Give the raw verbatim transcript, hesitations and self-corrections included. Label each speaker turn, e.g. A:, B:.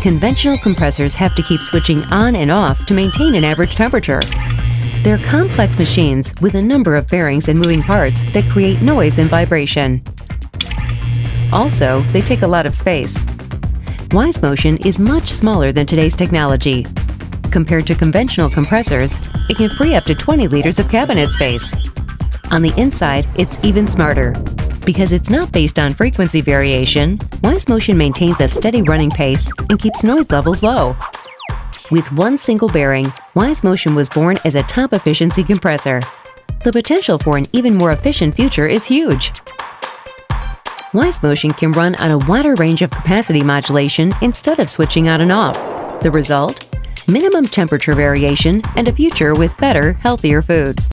A: conventional compressors have to keep switching on and off to maintain an average temperature. They're complex machines with a number of bearings and moving parts that create noise and vibration. Also, they take a lot of space. Wise Motion is much smaller than today's technology. Compared to conventional compressors, it can free up to twenty liters of cabinet space. On the inside, it's even smarter. Because it's not based on frequency variation, Wise Motion maintains a steady running pace and keeps noise levels low. With one single bearing, Wise Motion was born as a top-efficiency compressor. The potential for an even more efficient future is huge. Wise Motion can run on a wider range of capacity modulation instead of switching on and off. The result? Minimum temperature variation and a future with better, healthier food.